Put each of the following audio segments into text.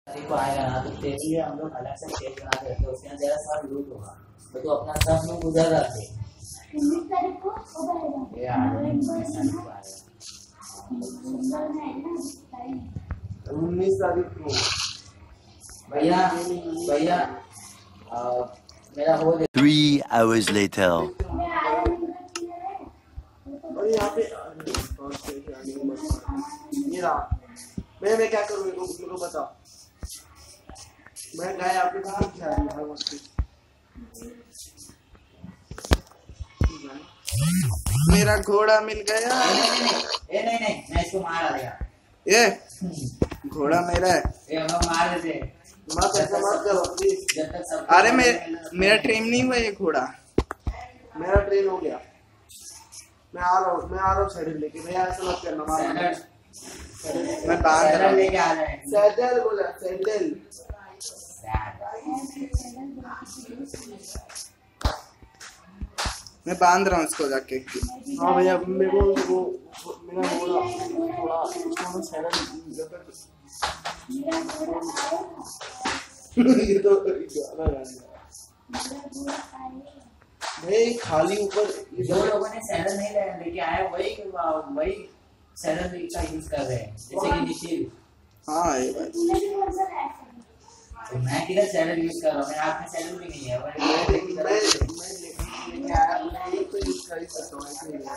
को आएगा ना तो तेरे लिए हम लोग अलग से स्टेज बना के रखते हैं, उसके अंदर तेरा सब लूट होगा तो तू अपना सब लोग उधर रख दे। 19 तारीख को आएगा। ये आ रहा है 19 तारीख को भैया भैया मेरा हो 3 hours later. और यहाँ पे ये रहा। मैं क्या करूँ मेरे को बता। मैं गया आपके पास क्या हर वक्त मेरा घोड़ा मिल गया। नहीं मैं इसको मार देगा। ये घोड़ा मेरा है। ये हम लोग मार देते मत ऐसा मत करो प्लीज। जब तक सब अरे मेरा ट्रेन नहीं हुआ ये घोड़ा। मेरा ट्रेन हो गया। मैं आ रहा हूँ सैडल लेके। भैया ऐसा मत करना। मैं बांध रहा हूँ। लेके आ रहे हैं। सैडल बोला सैडल। मैं बांध रहा हूँ इसको जाके। हाँ भैया मेरे को मेरा घोड़ा थोड़ा सैडल ये तो गाना गाएगा भाई खाली ऊपर। जो लोगों ने सैडल नहीं लेके आया वही सैडल का यूज कर रहे हैं, जैसे कि निखिल। हाँ ये बात। तो मैं किधर सैडल यूज कर रहा हूँ? मेरे हाथ में सैडल भी नहीं है। मैं तो यूज कर ही सकता हूँ।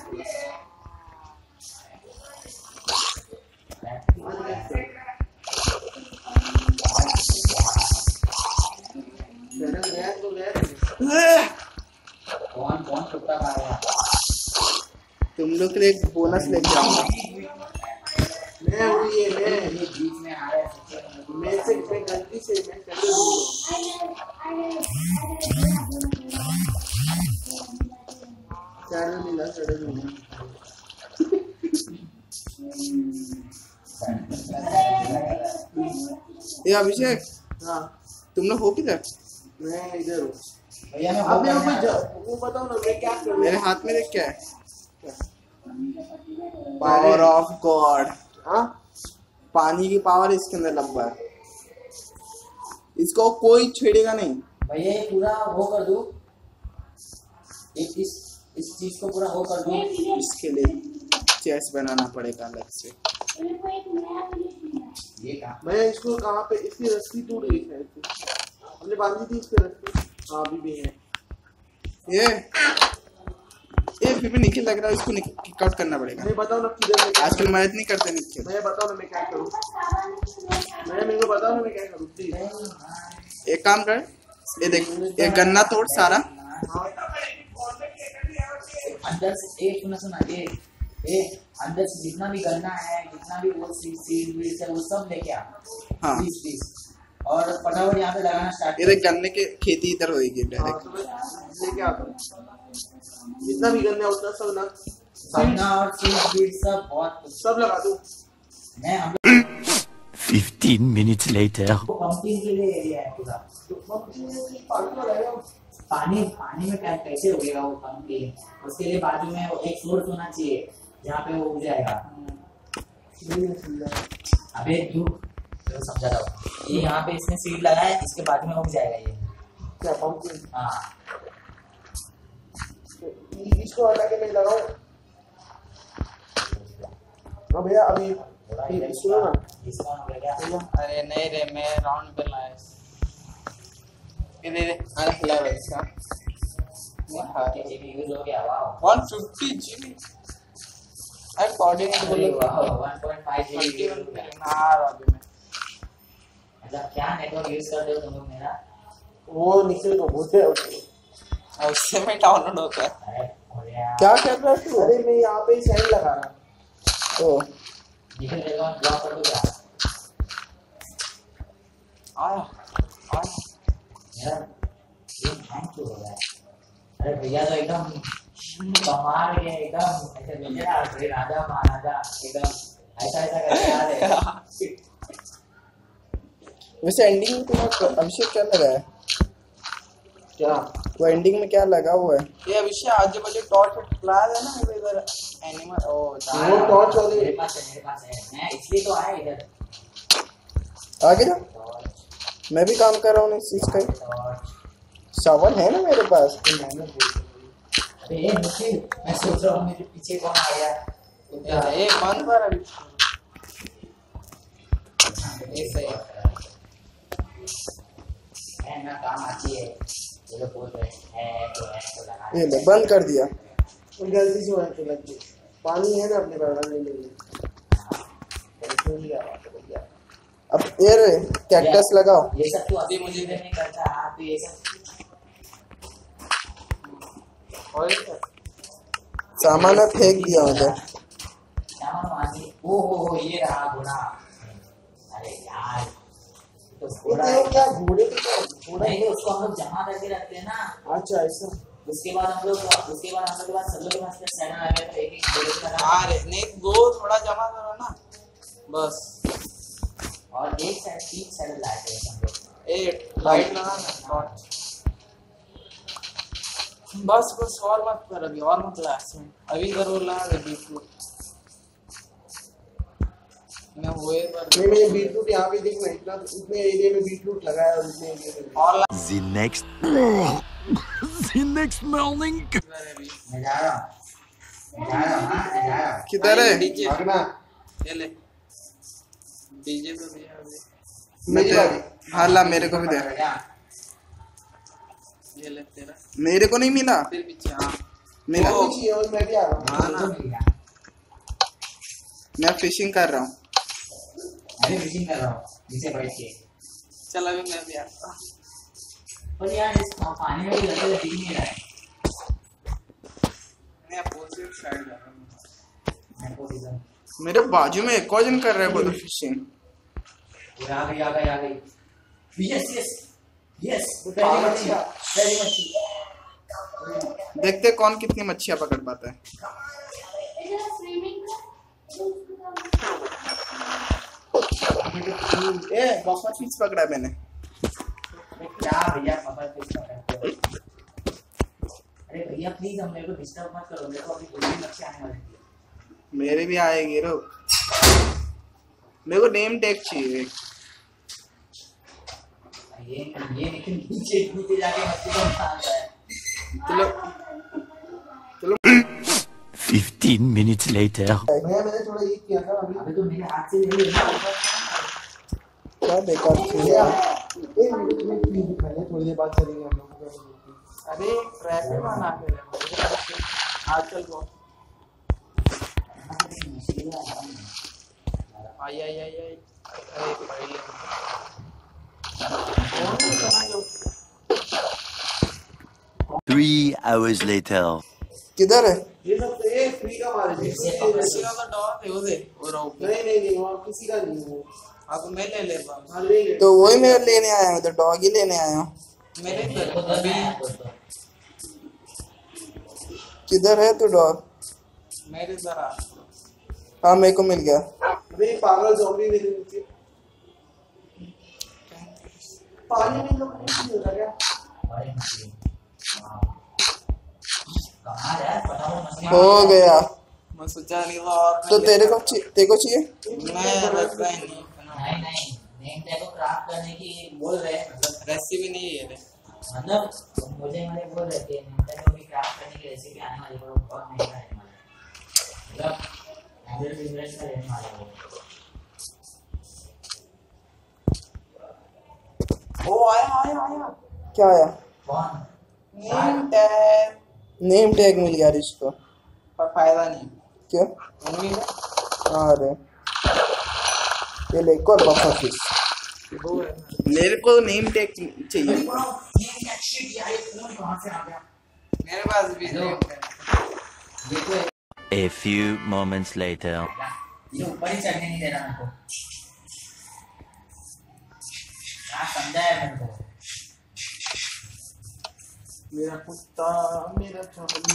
कौन कुत्ता खाएगा? तुम लोग के लिए एक बोनस लेके आऊंगा। मैं बीच में आ रहा है। मैं गलती से मैं चैनल मिला। ये अभिषेक। हाँ तुम लोग हो किधर? मैं इधर हूँ भैया। मैं वो बताओ ना मैं क्या करूँ। मेरे हाथ में देख क्या है? Power of God. हाँ पानी की पावर इसके अंदर लंबा है। इसको कोई छेड़ेगा नहीं। भैया ये पूरा वो कर दूं। इस चीज को पूरा वो कर दूं। इसके लिए चेस बनाना पड़ेगा अलग से। ये कहाँ? मैं इसको कहाँ पे इसकी रस्सी टूट गई है। हमने बांधी थी इसकी रस्सी। हाँ अभी भी है। ये फिर भी निखिल लग रहा है। इसको कट करना पड़ेगा। मैं बताओ ना किधर। आजकल मदद नहीं करते निखिल। मैं बताओ ना मैं क्या करूँ। मेरे को बताओ ना मैं क्या करूँ प्लीज। एक काम कर। ये देख ये गन्ना तोड़ सारा। अंदर से सुना ये अंदर से जितना भी गन्ना है, जितना भी वो सीड है वो सब लेके आ। हाँ और फटाफट यहाँ पे लगाना स्टार्ट। ये देख गन्ने की खेती इधर होगी डायरेक्ट। लेके आता हूँ जितना भी गन्ना उतना सब ना गन्ना और सीड सब बहुत सब लगा दूँ मैं। 15 minutes later. पंपिंग के लिए एरिया है पूरा। पानी में कैसे उगेगा वो पंपिंग? उसके लिए बाजू में एक सोर्स होना चाहिए जहाँ पे वो उग जाएगा। अबे तू समझा रहा हूँ। ये यहाँ पे इसने सीड लगाया है, इसके बाजू में उग जाएगा ये। क्या पंपिंग? हाँ इसको हटा के मैं लगाऊं। हाँ भैया अभी सुनो ना। अरे नहीं रे मैं राउंड पे लाया। अरे हिला रहा इसका 150 GB। अरे कोऑर्डिनेट बोलो 1.5 GB। मतलब क्या नेटवर्क यूज करते हो तुम लोग मेरा? वो नीचे को बोलते हैं उससे में डाउनलोड होता है। क्या कर रहा है तू? अरे मैं यहाँ पे साइड लगा रहा हूँ। ओ निकल जाएगा ब्लॉक कर दो क्या? आया मेरा ये हैंग क्यों हो रहा है? अरे भैया तो एकदम कमाल है एकदम। ऐसे बोलते ना राजा महाराजा एकदम ऐसा करके आ रहे हैं। वैसे एंडिंग में तुम्हारा अभिषेक क्या लगा है? क्या वो एंडिंग में क्या लगा हुआ है? ये अभिषेक आजू बाजू टॉर्च लाया है ना इधर एनिमल। ओ वो टॉर्च वाली मेरे पास है मैं इसलिए तो आया इधर। आगे जा। मैं भी काम कर रहा हूँ इस चीज का। टॉर्च। शावर है ना मेरे पास। अरे ये निखिल, मैं सोच रहा हूँ मेरे पीछे कौन आ गया। ये बंद कर अभी। ये सही है ना, काम आती है। ये लोग बोल रहे हैं तो लगा ये ले बंद कर दिया। गलती से वहाँ पे लग गई। पानी है ना अपने पास नहीं ले अब ये कैक्टस लगाओ। ये सब तो अभी मुझे नहीं करता। आप ये सब सामान में फेंक दिया उधर। सामान वाली ओ ये रहा घोड़ा। अरे यार तो घोड़ा ये क्या घोड़े पे क्या घोड़ा नहीं, उसको हम लोग जमा करके रखते हैं ना। अच्छा ऐसा उसके बाद हम लोग के पास सब लोग के पास सैना आ गया तो एक घोड़े का नाम अरे नहीं वो थोड़ा जमा करो ना बस। और एक साइड 3 साइड लाइट है हम लोग। एक लाइट लगा ना बस और मत कर अभी और मत ला अभी जरूर लगा दे बीटरूट मैं वो एक बार नहीं मैंने बीटरूट यहाँ पे देखना इतना उतने एरिया में बीटरूट लगाया और उतने एरिया में और The next morning. मैं जा रहा हूँ मैं जा रहा हूँ। किधर है? डीजे भागना ये ले डीजे तो दिया अभी। मेरी बारी हाँ ला मेरे को भी दे। ये ले तेरा मेरे को नहीं मिला। फिर पीछे हाँ मिला। पीछे और मैं भी आ रहा हूँ हाँ ना मैं फिशिंग कर रहा हूँ। अरे फिशिंग कर रहा हूँ नीचे बैठ के। चल अभी मैं भी आता हूँ। पर यार इस पानी में भी लगे दिख नहीं रहा है। मैं अपोजिट साइड जा रहा हूँ। मैं को रीजन मेरे बाजू में एक और जन कर रहा है बोलो फिशिंग। आ गई। यस पहली मच्छी। देखते कौन कितनी मच्छियाँ पकड़ पाता है। इधर स्विमिंग ए बफर फिश पकड़ा मैंने। क्या भैया खबर फिश पकड़ते हो। अरे भैया प्लीज हम मेरे को डिस्टर्ब मत करो। मेरे को अभी कोई मच्छी आने वाली है। मेरे भी आएगी रो। मेरे को नेम टैग चाहिए। ये लेकिन नीचे जाके मच्छी को मारता है। चलो 15 minutes later. मैंने थोड़ा ये किया था अभी अबे तो मेरे हाथ से ले लेना। क्या बेकार चीज है। एक मिनट में प्लीज दिखाइए थोड़ी देर बाद चलेंगे हम लोग। अरे ट्रैफिक बना के आजकल बहुत आई अरे पहले 3 hours later. किधर है? ये सब तो ये फ्री का मार है किसी का तो डॉग है उधर और नहीं वहाँ किसी का नहीं है आप मैं ले ले बा हाँ ले ले तो वही मैं लेने आया हूँ। उधर डॉग ही लेने आया हूँ। मेरे मेरे को घर अभी किधर है तू डॉग? मेरे जरा हाँ मेरे को मिल गया। मेरी पागल ज़ॉम्बी मेरे नीचे पानी में लोग नहीं होता क्या बड़ी मछली। कहाँ है बताओ मछली। हो गया। मैं सोचा नहीं था और तो तेरे को चाहिए? मैं लगता ही नहीं नहीं नेम टैग को क्राफ्ट करने की बोल रहे हैं। मतलब रेसिपी नहीं है ये मतलब मुझे मैंने बोल रहे थे नेम टैग को भी क्राफ्ट करने की रेसिपी आने वाली है। बहुत महंगा है मतलब 100 मिनट्स का रहने वाला है। ओ आया क्या आया? कौन नेम टैग मिल गया रिश को। पर फायदा नहीं क्यों? मम्मी का हाँ अरे ये ले और बफर फिश। मेरे को नेम टैग चाहिए। मेरे पास भी हेलो। नहीं ये तो A few moments later. ये ऊपर ही चढ़ने नहीं दे रहा मेरे को। क्या समझा है मेरे को। मेरा कुत्ता मेरा चोली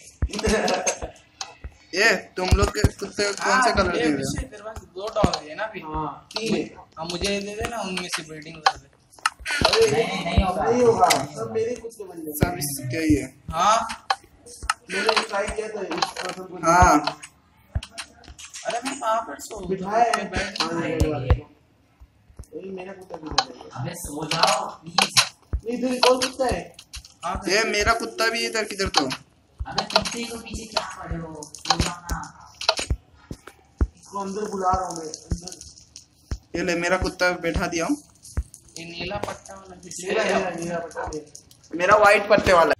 ये तुम लोग के कुत्ते कौन से कलर के हैं? तेरे पास 2 डॉग है ना अभी हाँ 3 अब मुझे दे देना उनमें से ब्रीडिंग कर दे अरे नहीं होगा। नहीं होगा सब मेरे कुत्ते बन जाएंगे सब इसके ही है। हाँ मैंने ट्राई किया था इसका सब हाँ अरे मैं कहाँ पर सो बिठाया है बैठ हाँ, यही मेरा कुत्ता भी है। अबे सो जाओ प्लीज। नहीं इधर एक और कुत्ता है। हाँ ये मेरा कुत्ता भी इधर किधर तो। अबे कुत्ते को पीछे क्या पड़े हो, सो जाओ ना। इसको अंदर बुला रहा हूँ मैं अंदर। ये ले मेरा कुत्ता बैठा दिया हूँ। ये नीला पट्टा वाला मेरा किसका मेरा मेरा पता नहीं। मेरा व्हाइट पट्टे वाला